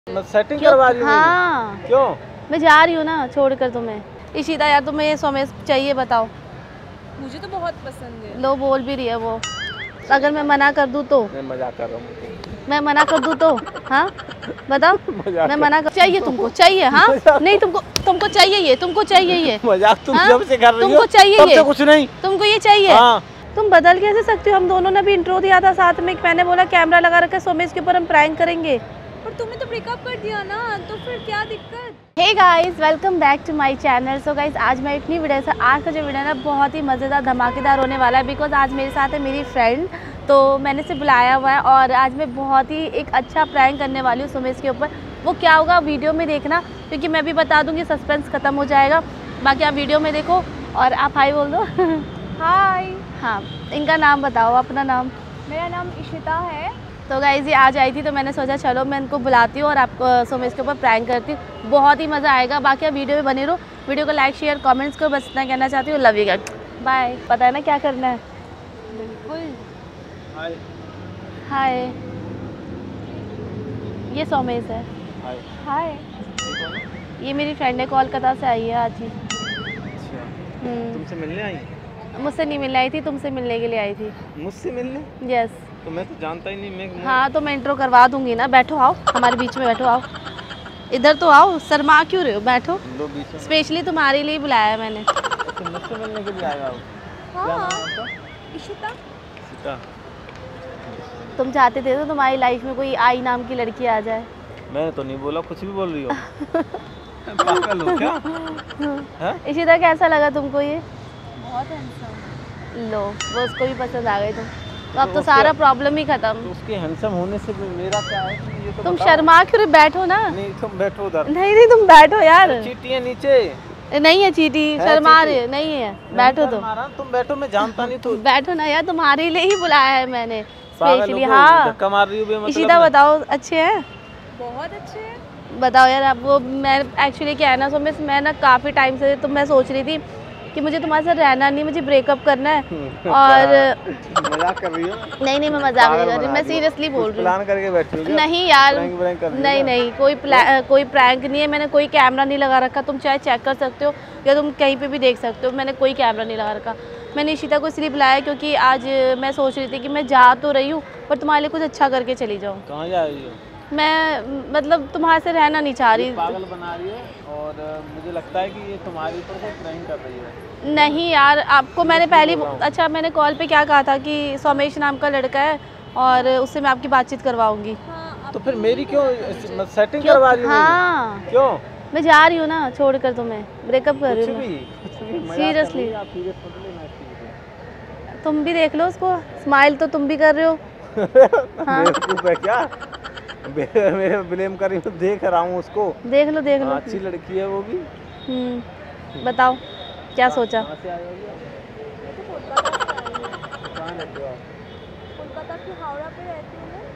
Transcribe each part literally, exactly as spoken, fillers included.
मैं सेटिंग करवा रही हूँ। हाँ क्यों? मैं जा रही हूँ ना छोड़कर तुम्हें। इशिता यार तुम्हें ये सोमेश चाहिए बताओ? मुझे तो बहुत पसंद है। लो बोल भी रही है वो। अगर मैं मना कर दूँ तो? मैं मजाक कर रहा हूँ। मैं मना कर दूँ तो? हाँ बताओ। मैं मना कर चाहिए तुमको चाहिए? हाँ नहीं तुमको तुमको चाहिए ये तुमको चाहिए ये मजाक तुम हाँ? जब से कर रही हो तुमको चाहिए तब ये से कुछ नहीं तुमको ये चाहिए हाँ। तुम बदल कैसे सकते हो? हम दोनों ने भी इंट्रो दिया था साथ में। मैंने बोला कैमरा लगा रखा है सोमेश के ऊपर हम प्रैंक करेंगे। पर तुमने तो ब्रेकअप कर दिया ना, तो फिर क्या दिक्कत? Hey guys welcome back to my channel. So guys आज मैं इतनी वीडियो से आज का जो वीडियो है ना बहुत ही मज़ेदार धमाकेदार होने वाला है। बिकॉज आज मेरे साथ है मेरी फ्रेंड, तो मैंने इसे बुलाया हुआ है और आज मैं बहुत ही एक अच्छा प्रैंक करने वाली हूँ सोमेश के ऊपर। वो क्या होगा वीडियो में देखना, क्योंकि मैं भी बता दूँगी, सस्पेंस ख़त्म हो जाएगा। बाकी आप वीडियो में देखो और आप हाई बोल दो। हाय। हाँ इनका नाम बताओ, अपना नाम। मेरा नाम इशिता है। तो गाइस ये आज आई थी तो मैंने सोचा चलो मैं इनको बुलाती हूँ और आपको सोमेश के ऊपर प्रैंक करती हूँ। बहुत ही मज़ा आएगा। बाकी आप वीडियो में बने रहो। वीडियो को लाइक शेयर कमेंट्स को बस इतना कहना चाहती हूँ। Love you guys, bye. पता है ना क्या करना है? बिल्कुल। हाय हाय ये सोमेश है। हाय हाय। ये मेरी फ्रेंड है, कोलकाता से आई है आज ही। अच्छा हम्म, तुमसे मिलने आई? मुझसे नहीं मिलने आई थी, तुमसे मिलने के लिए आई थी। मुझसे मिलने? यस। तो मैं तो जानता ही नहीं। मैं हाँ तो मैं इंट्रो करवा दूंगी ना। बैठो, आओ हमारे बीच में बैठो, आओ इधर तो आओ। शर्मा क्यों रहे हो? बैठो। दो बीच में स्पेशली तुम्हारे लिए बुलाया है मैंने। तो मुझसे मिलने के लिए आया हूँ। क्या नाम हाँ है आपका? इशिता। सीता। तुम चाहते थे तो तुम्हारी लाइफ में कोई आई नाम की लड़की आ जाए। मैंने तो नहीं बोला, कुछ भी बोल रही हो। पागल हो क्या? हैं? इशिता कैसा लगा तुमको ये? बहुत हैंडसम। लो वो उसको भी पसंद आ गई तुम तो अब तो तो उसके- सारा प्रॉब्लम ही तो खत्म। उसके हैंडसम होने से भी मेरा क्या है कि ये तो तुम बताओ। शर्मा क्यों रहे? बैठो ना। नहीं तुम बैठो उधर। नहीं नहीं तुम बैठो यार। चीटी है नीचे। नहीं है चीटी, है शर्मा चीटी। रहे नहीं है। बैठो तुम। मारा तुम बैठो, मैं जानता नहीं तो बैठो ना यार, तुम्हारे लिए ही बुलाया है मैंने पागल स्पेशली। हो गए, हाँ धक्का मार रही हो बे मतलब इशिता में। बताओ अच्छे हैं? बहुत अच्छे हैं। बताओ यार आप। वो मैं एक्चुअली क्या है ना सोमेश, मैं ना काफ़ी टाइम से तो मैं सोच रही थी कि मुझे तुम्हारे साथ रहना नहीं, मुझे ब्रेकअप करना है। और मजाक कर रही हो? नहीं नहीं मैं मजाक नहीं कर रही, मैं सीरियसली बोल रही हूँ। प्लान करके बैठी हो क्या? नहीं यार प्रैंक व्रैंक कर रही हो नहीं क्या? नहीं कोई प्ला, कोई प्रैंक नहीं है। मैंने कोई कैमरा नहीं लगा रखा। तुम चाहे चेक कर सकते हो या तुम कहीं पे भी देख सकते हो। मैंने कोई कैमरा नहीं लगा रखा। मैंने इशिता को इसलिए बुलाया क्योंकि आज मैं सोच रही थी कि मैं जा तो रही हूँ पर तुम्हारे लिए कुछ अच्छा करके चली जाऊँ। कहाँ जा रही हो? मैं मतलब तुम्हारे से रहना नहीं चाह रही। पागल बना रही है और अ, मुझे लगता है कि ये तुम्हारे ऊपर कोई प्रैंक कर रही है। नहीं यार आपको मैंने पहले अच्छा मैंने कॉल पे क्या कहा था कि सोमेश नाम का लड़का है और उससे मैं आपकी बातचीत करवाऊंगी। हाँ तो फिर मेरी क्यों सेटिंग क्यों? करवा रही हो? हाँ क्यों? मैं जा रही हूँ ना छोड़कर तुम्हें। ब्रेकअप कर रही कुछ हूँ मैं। भी कुछ भी मजाक कर Seriously? रही है, आप सीरियस मत लेना इस चीज़ को। तुम भी देख लो उसको, स्माइल तो तुम भी कर रहे हो। हाँ। बेवकूफ है क्या? बे- मेरे ब्लेम कर रही हूँ, देख रहा हूँ उसको। देख लो देख लो। हाँ, अच्छी लड़की है वो भी। हम्म बताओ क्या सोचा? कहाँ से आए हो भैया? मैं तो कोलकाता से आई हूँ। कहाँ रहते हो आप? कोलकाता की हावड़ा पे रहती हूँ मैं।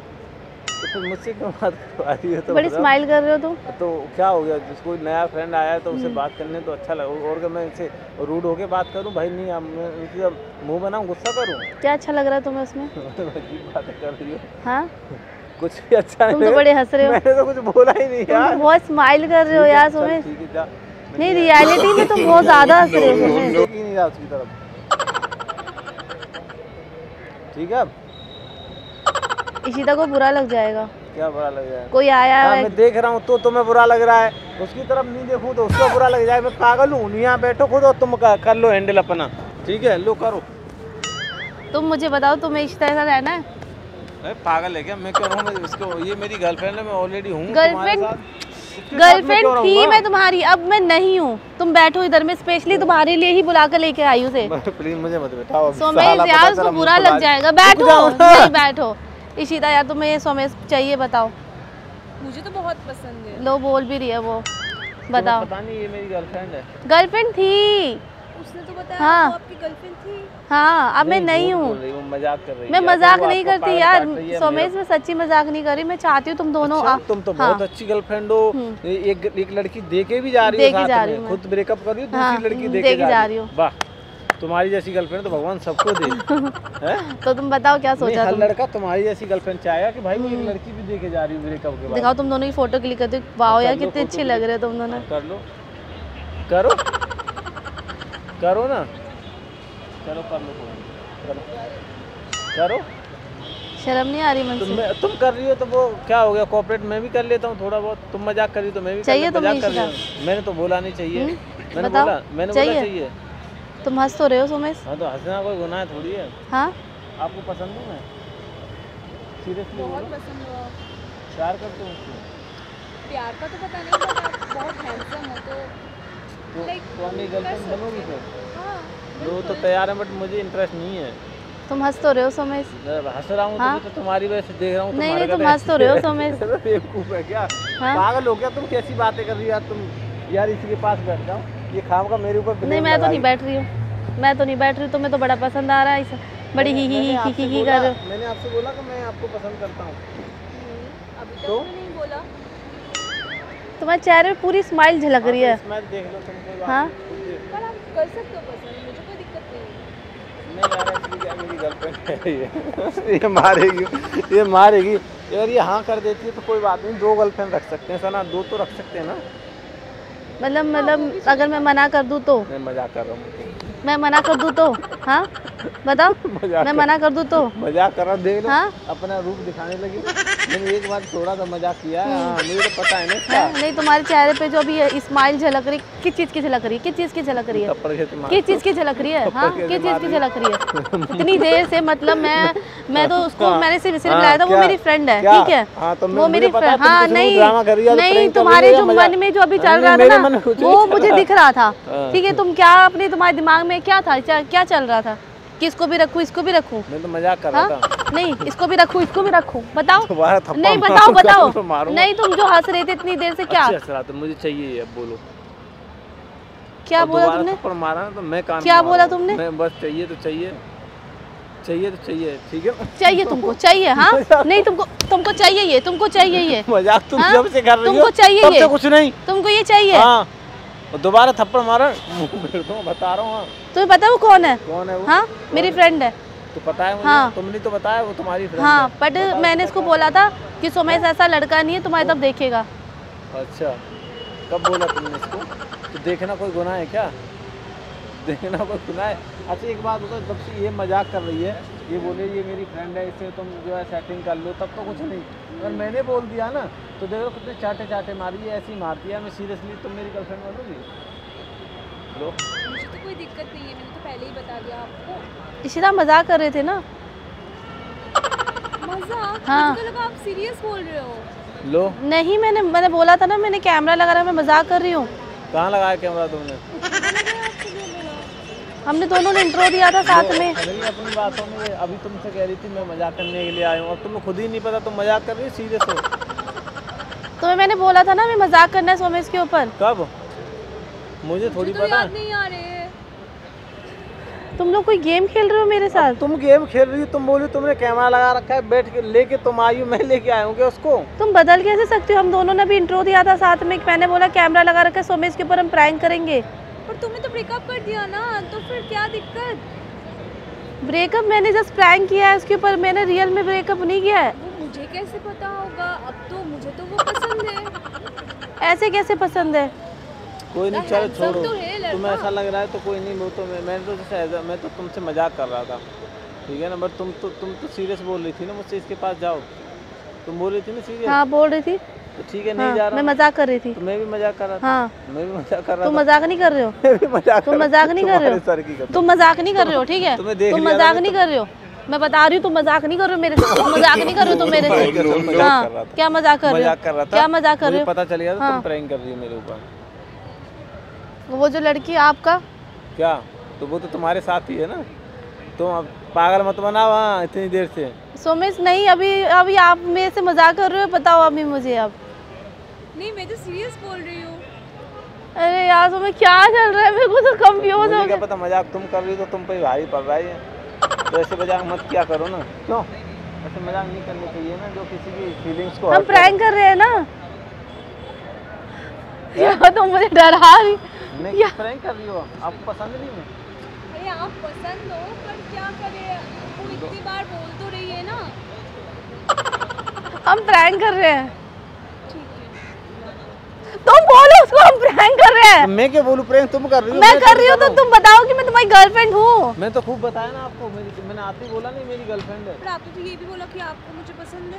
तो फिर मुझसे क्यों बात करवा रही है? तो बड़ी बताओ। स्माइल कर रहे हो तुम। तो क्या हो गया? जिस कोई नया फ्रेंड आया है तो उससे बात करने तो अच्छा लगा। और अगर मैं इनसे रूड होके बात करूं भाई, नहीं अब मैं उनकी अब मुंह बनाऊं, गुस्सा करूं? क्या अच्छा लग रहा है तुम्हें उसमें? अजीब बातें कर रही हो। हाँ कुछ भी अच्छा नहीं। तुम तो बड़े हंस रहे हो। मैंने तो कुछ बोला ही नहीं तुम यार। तो बहुत स्माइल कर रहे हो ठीक है, यार चल, सोमेश। ठीक है, जा। नहीं रियलिटी में तुम बहुत ज्यादा हंस रहे हो सोमेश। देख ही नहीं रहा उसकी तरफ। ठीक है। इशिता को बुरा लग जाएगा। क्या बुरा लग जाए? कोई आया हाँ, है मैं देख रहा हूँ तो तुम्हें बुरा लग रहा है, उसकी तरफ नहीं देखूँ तो उसको बुरा लग जाए। मैं पागल हूँ? यहाँ बैठो खुद और तुम कर कर लो हैंडल अपना। ठीक है लो करो। तुम मुझे बताओ तुम्हें इशिता के साथ रहना है? अरे पागल है क्या? मैं क्यों रहूँ? मैं इसको, ये मेरी गर्लफ्रेंड है, मैं ऑलरेडी हूँ। गर्लफ्रेंड गर्लफ्रेंड थी मैं तुम्हारी, अब मैं नहीं हूँ। तुम बैठो इधर, मैं स्पेशली तुम्हारे लिए ही बुला कर लेके आई हूँ से। प्लीज मुझे मत बैठाओ। सोमेश यार उसको बुरा लग जाएगा। बैठो नहीं बैठो। इशिता यार तुम्हें ये सोमेश चाहिए बताओ? मुझे तो बहुत पसंद है। लो बोल भी रही है वो। बताओ। पता नहीं, ये मेरी गर्लफ्रेंड है। गर्लफ्रेंड थी। उसने तो बताया हाँ। वो आपकी गर्लफ्रेंड थी। हाँ अब मैं नहीं झूठ हूँ। बोल रही हूँ, मजाक कर रही है। मैं या तो मजाक वो नहीं आपका करती पागल यार काट रही है, सोमेश, मैं सच्ची मजाक नहीं कर रही। मैं चाहती हूँ तुम दोनों अच्छा, आ- तुम तो हाँ। बहुत अच्छी गर्लफ्रेंड हो। एक एक लड़की देके भी जा रही देके हो जा साथ रही में, हूँ खुद ब्रेकअप कर रही हो, हाँ, दूसरी लड़की देके देके जा जा रही रही हूँ। हो। वाह तुम्हारी जैसी गर्लफ्रेंड तो भगवान सबको दे हैं? तो तुम बताओ क्या नहीं, सोचा हर तुम? लड़का तुम्हारी जैसी गर्लफ्रेंड चाहेगा कि भाई वो एक लड़की भी देके जा रही है ब्रेकअप के बाद। दिखाओ तुम दोनों की फोटो क्लिक करते हो। वाओ यार कर लो कितने photo अच्छे लग रहे हो तुम दोनों। कर लो, करो करो ना, चलो कर लो, करो करो। शर्म नहीं आ रही मन तुम से? तुम कर रही हो तो वो क्या हो गया, कोऑपरेट मैं भी कर लेता हूँ थोड़ा बहुत। तुम मजाक कर रही हो तो मैं भी कर चाहिए लेता- तुम्हें मजाक कर रही इशिता? हूँ। मैंने तो बोला नहीं चाहिए, मैंने बताओ, बोला मैंने बोला चाहिए? चाहिए। तुम हंस तो रहे हो सोमेश? हाँ तो हंसना कोई गुनाह थोड़ी है। हाँ आपको पसंद हूँ मैं, सीरियसली बहुत बोलो, पसंद हो आप। प्यार करते हो मुझसे? प्यार का तो पता नहीं, बट आप बहुत हैंडसम हो तो तो Like, तो मेरी गर्लफ्रेंड कर बनोगी सकते फिर? हाँ वो तो तैयार है बट मुझे इंटरेस्ट नहीं है। तुम हंस तो रहे हो सोमेश? जब हंस रहा हूँ हाँ? तो तुम्हारी वजह से देख रहा हूँ। नहीं, तुम्हारे नहीं, तुम का हंस तो रहे हो सोमेश। बेवकूफ है क्या? हाँ? पागल हो क्या तुम? कैसी बातें कर रही हो यार तुम? यार इसी के पास बैठ जाओ, ये खाम का मेरे ऊपर नहीं blame मैं तो लगा नहीं रही। बैठ रही हूँ, मैं तो नहीं बैठ रही हूँ। तुम्हें तो बड़ा पसंद आ रहा है इस- बड़ी ही ही मैंने ही आपसे ही ही बोला- कर रहे हो। मैंने आपसे बोला कि मैं आपको पसंद करता हूँ। अभी तक तो? तो नहीं बोला। तुम्हारे चेहरे पे पूरी स्माइल झलक रही है। स्माइल देख लो तुम, कोई बात हाँ? नहीं, खुद देख। पर आप कर सकते हो पसंद, मुझे कोई दिक्कत नहीं है। नहीं यार एक्चुअली क्या मेरी गर्लफ्रेंड है ये ये मारेगी, ये मारेगी यार। ये हाँ कर देती है तो कोई बात नहीं, दो गर्लफ्रेंड रख सकते हैं सना, दो तो रख सकते हैं ना। मतलब मतलब अगर मैं मना कर दूँ तो? मैं मजाक कर रहा हूँ, मैं मना कर दूँ तो? हाँ बताओ, मजाक मैं कर- मना कर दूँ तो? मजाक कर रहा हूँ, देख लो हाँ? अपना रूप दिखाने लगी। मैंने एक बार थोड़ा सा मजाक किया है, हाँ मुझे तो पता है ना इसका। है? नहीं तुम्हारे चेहरे पे जो अभी स्माइल झलक रही, किस चीज़ की झलक रही है? किस चीज़ की झलक रही है? थप्पड़ कैसे मार- किस चीज़ की झलक रही है? हाँ कैसे किस चीज़ मार की रही है? झलक रही है? इतनी देर से मतलब मैं मैं तो उसको हाँ, मैंने सिर्फ सिर्फ हाँ, बुलाया था, वो क्या? मेरी फ्रेंड है, क्या? ठीक है? हाँ, तो मैं- वो मुझे मेरी पता है फ्रेंड। तुम हाँ कुछ भी नहीं ड्रामा कर रही हो, नहीं, prank कर तुम्हारे रही हो जो या मन में जो अभी हाँ, चल नहीं, रहा था मेरे ना मन में कुछ वो नहीं चल मुझे रहा। दिख रहा था, हाँ। ठीक है? तुम क्या अपने तुम्हारे दिमाग में क्या था, क्या क्या चल रहा था कि इसको भी रखूँ इसको भी रखूँ? मैं तो मजाक कर रहा हाँ था। नहीं इसको भी रखूँ इसको भी रखूँ, बताओ। दोबारा थप्पड़ नहीं बताओ मारूंगा बताओ तो मारूंगा। नहीं तुम जो हंस रहे थे इतनी देर से क्या अच्छी हंस रहा था, मुझे चाहिए ये, अब बोलो क्या और बोला दोबारा तुमने? थप्पड़ मारा ना तो मैं कान क्या पे बोला मारूंगा। तुमने? मैं बस चाहिए तो चाहिए, चाहिए तो चाहिए, ठीक है। चाहिए तुमको चाहिए? हाँ नहीं तुमको तुमको चाहिए ये तुमको चाहिए ये मजाक तुम हाँ? जब से कर रही हो तुमको चाहिए तब ये? से कुछ नहीं। तुमको ये चाहिए? हाँ और दोबारा थप्पड़ मारा मुंह फेर दूं, बता रहा हूँ। हाँ तुम्हें पता है वो कौन है? कौन है वो? हाँ मेरी फ्रेंड है। तो पता है मुझे, हाँ। तुमने तो बताया वो तुम्हारी फ्रेंड हाँ है। बट बताओ मैंने तो इसको बताओ। बोला था कि सोमेश ऐसा लड़का नहीं है तुम्हारी तरफ देखेगा। अच्छा कब बोला तुमने इसको? तो देखना कोई गुनाह है क्या? देखना कोई गुनाह है? अच्छा एक बात होता, जब से ये मजाक कर रही है, ये बोले ये मेरी फ्रेंड है, इससे तुम जो है सेटिंग कर लो, तब तो कुछ नहीं। अगर मैंने बोल दिया ना तो देखो कितने चाटे चाटे मारी है, ऐसी मारती है। मैं सीरियसली तुम मेरी गर्लफ्रेंड बनोगी? लो मुझे तो कोई दिक्कत नहीं है, मैंने तो पहले ही बता दिया आपको। इशिता मजाक कर रहे थे ना? मजाक? हाँ। मुझे तो लगा आप सीरियस बोल रहे हो। लो नहीं मैंने मैंने बोला था ना, मैंने कैमरा लगा रहा है, मैं मजाक कर रही हूँ। कहाँ लगाया कैमरा तुमने? हमने दोनों ने इंट्रो दिया था साथ में। अगली अपनी बातों में ये अभी तुमसे कह रही थी मैं मजाक करने के लिए आई हूँ, अब तुम्हें खुद ही नहीं पता तुम मजाक कर रही हो सीरियस हो। तुम्हें मैंने बोला था ना मैं मजाक करना है सोमेश के ऊपर। कब? मुझे थोड़ी मुझे तो पता याद है। नहीं आ रहे। तुम लोग कोई गेम खेल रहे हो मेरे साथ? तुम गेम खेल रही हो, तुम बोली तुमने कैमरा लगा रखा है, बैठ के लेके तुम आई हो, मैं लेके आया हूँ क्या उसको? तुम बदल कैसे सकते हो? हम दोनों ने भी इंट्रो दिया था साथ में, मैंने बोला कैमरा लगा रखा है सोमेश के ऊपर, हम प्रैंक करेंगे। पर तुमने तो ब्रेकअप कर दिया ना, तो फिर क्या दिक्कत? ब्रेकअप मैंने जस्ट प्रैंक किया है उसके ऊपर, मैंने रियल में ब्रेकअप नहीं किया है। वो मुझे कैसे पता होगा? अब तो मुझे तो वो पसंद है। ऐसे कैसे पसंद है? कोई नहीं, तो चलो handsome छोड़ो। तो है लड़का। तुम्हें ऐसा लग रहा है तो कोई नहीं, वो तो मैं मैंने तो जैसे ऐसा- मैं तो तुमसे मजाक कर रहा था, ठीक है ना? बट तुम तो तुम तो सीरियस बोल रही थी ना मुझसे, इसके पास जाओ, तुम बोल रही थी ना सीरियस। हाँ बोल रही थी। तो ठीक है नहीं हाँ, जा रहा मैं हूँ। मजाक कर रही थी। तो मैं भी मजाक कर रहा था। हाँ मैं भी मजाक कर रहा तुम था। मजाक नहीं कर रहे हो? मैं भी मजाक तुम कर रहा मजाक था, नहीं कर रहे हो? तुम्हारे सर की कसम। तुम मजाक नहीं कर रहे हो, ठीक है? तुम्हें देख तुम लिया मजाक मैंने नहीं तो- कर रहे हो, मैं बता रही हूँ तुम मजाक नहीं कर रहे हो मेरे से। तुम मजाक नहीं कर रहे हो तुम मेरे मजाक से। कर रहा हाँ था। क्या मजाक कर रहे हो? मजाक कर रहा था। क्या मजाक कर रहे मुझे हो? पता चल गया था हाँ। तुम प्रैंक कर रही हो मेरे ऊपर। वो जो लड़की है आपका, क्या? तो वो तो तुम्हारे साथ ही है ना, तुम अब पागल मत बनाओ। हाँ इतनी देर से सोमेश नहीं, अभी अभी आप मेरे से मजाक कर रहे हो, बताओ अभी मुझे अब। नहीं, मैं तो सीरियस बोल रही हूँ। अरे यार सोमेश क्या चल रहा है, मेरे को तो कंफ्यूज मुझे हो क्या गया। पता, मजाक तुम कर रही हो तो तुम पे भारी पड़ रहा है। तो ऐसे मजाक मत किया करो ना। क्यों ऐसे मजाक नहीं करने चाहिए ना, जो किसी की फीलिंग्स को हम hurt करे। प्रैंक कर रहे हैं ना। यार तुम मुझे डरा रही। नहीं या- प्रैंक कर रही हो, आपको पसंद नहीं है? अरे आप पसंद हो, पर क्या करें, वो इतनी बार बोल तो रही है ना। हम प्रैंक कर रहे हैं। ठीक है, तुम बोलो उसको हम प्रैंक कर रहे हैं। मैं क्या बोलूं, प्रैंक तुम कर रही हो, मैं तो कर रही हूँ तो बताऊं। तुम बताओ कि मैं तुम्हारी गर्लफ्रेंड हूँ। मैं तो खूब बताया ना आपको, मेरी मैंने आते ही बोला नहीं मेरी गर्लफ्रेंड है। पर आपने तो ये भी बोला कि आपको मुझे पसंद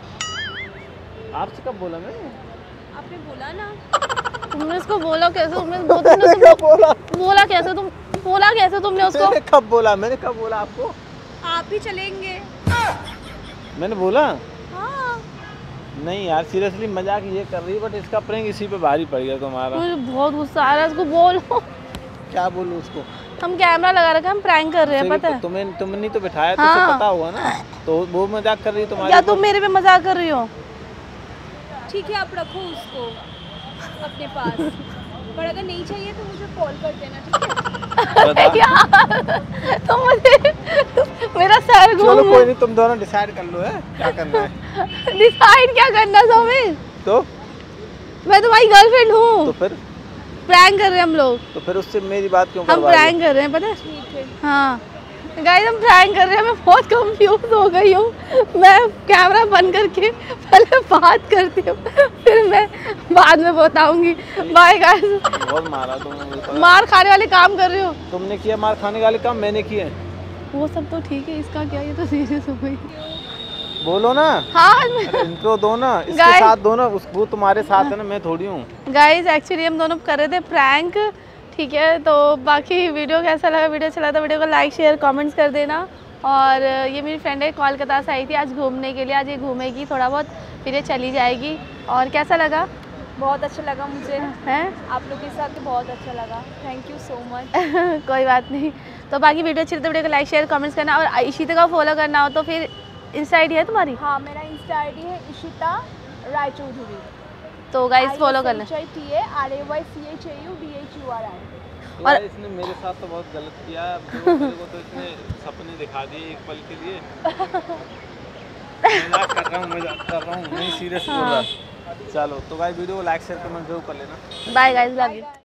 है। आपसे कब बोला मैंने? आपने बोला ना। तुमने उसको बोला कैसे? तुमने वो तुमने उसको बोला बोला कैसे? तुम बोला कैसे तुमने उसको? मैंने कब बोला? मैंने कब बोला आपको? आप ही चलेंगे। मैंने बोला हाँ, नहीं यार, सीरियसली मजाक ये कर रही है, बट इसका प्रैंक इसी पे भारी पड़ गया तुम्हारा। मुझे बहुत गुस्सा आ रहा है, उसको बोलो। क्या बोलूं उसको? हम कैमरा लगा रखा, हम प्रैंक कर रहे हैं, पता है? तुम्हें तुमने नहीं तो बिठाया, तो हाँ। उसे पता होगा ना, तो वो मजाक कर रही है तुम्हारे या ऊपर। तुम मेरे पे मजाक कर रही हो? ठीक है, आप रखो उसको अपने पास, पर अगर नहीं चाहिए तो मुझे कॉल कर देना, ठीक है? बता। यार तुम मुझे मेरा सर चलो घूम। कोई नहीं, तुम दोनों डिसाइड कर लो है क्या करना है। डिसाइड क्या करना सौमिल? तो मैं तुम्हारी गर्लफ्रेंड हूँ। तो फिर प्रैंक कर रहे हैं हम लोग। तो फिर उससे मेरी बात क्यों हम करवा रही हो? प्रैंक कर रहे हैं, पता है? ठीक है। हाँ गाइस, हम प्रैंक कर रहे हैं। मैं बहुत कंफ्यूज हो गई हूँ। मैं कैमरा बंद करके पहले बात करती हूँ, फिर मैं बाद में बताऊंगी। Bye guys. बहुत मारा तुमने। मार खाने वाले काम कर रहे हो। तुमने किया मार खाने वाले काम, मैंने किए। वो सब तो ठीक है, इसका क्या? ये तो सीरियस हो गई। बोलो ना। हाँ इंट्रो दो ना, इसके Guys- साथ दो ना, उस वो तुम्हारे साथ है ना, मैं थोड़ी हूँ। गाइस एक्चुअली हम दोनों कर रहे थे प्रैंक, ठीक है? तो बाकी वीडियो कैसा लगा? वीडियो अच्छा लगा तो वीडियो को लाइक शेयर कमेंट्स कर देना। और ये मेरी फ्रेंड है, कोलकाता से आई थी आज घूमने के लिए। आज ये घूमेगी थोड़ा बहुत, फिर ये चली जाएगी। और कैसा लगा? बहुत अच्छा लगा मुझे, हैं? आप लोग के साथ तो बहुत अच्छा लगा। Thank you so much. कोई बात नहीं। तो बाकी वीडियो अच्छी लगी तो वीडियो को लाइक शेयर कमेंट्स करना। और इशिता को फॉलो करना हो तो फिर इंस्टा आई डी है तुम्हारी? हाँ, मेरा इंस्टा आई डी है इशिता रायचौधरी। तो गाइस फॉलो करना। T A R A Y C H A U D H U R I. और और- इसने मेरे साथ तो बहुत गलत किया है। अब मेरे को तो इसने सपने दिखा दिए एक पल के लिए। मजाक कर रहा हूँ, मजाक कर रहा हूँ, नहीं सीरियस बोल रहा। चलो तो गाइस वीडियो को लाइक शेयर कमेंट जरूर कर लेना। Bye guys, love you.